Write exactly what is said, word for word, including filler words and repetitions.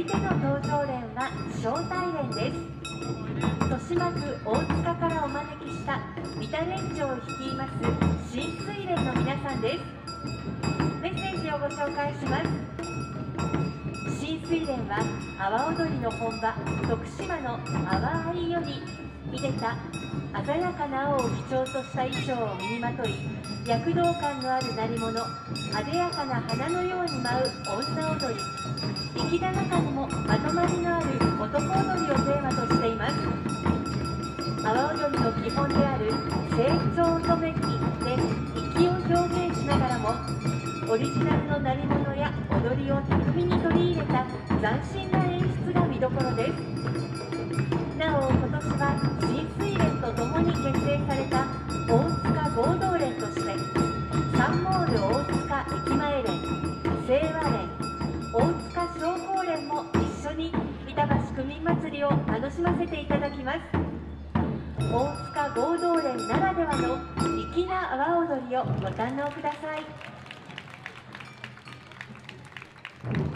ての登場連は招待連です。豊島区大塚からお招きした三田連長を率います新水連の皆さんです。メッセージをご紹介します。新水連は阿波踊りの本場徳島の阿波藍より秀でた鮮やかな青を基調とした衣装を身にまとい、躍動感のある鳴り物、あでやかな花のように舞う女踊り、粋な中にもまとまりのある男踊りをテーマとしています。阿波踊りの基本である成長とめきで粋を表現しながらも、オリジナルの鳴り物や踊りを巧みに取り入れた斬新な演出が見どころです。なお今年は新水連とともに結成された大塚合同連として、サンモール大塚駅前連、清和連、大塚商工連も一緒に板橋区民祭りを楽しませていただきます。大塚合同連ならではの粋な阿波踊りをご堪能ください。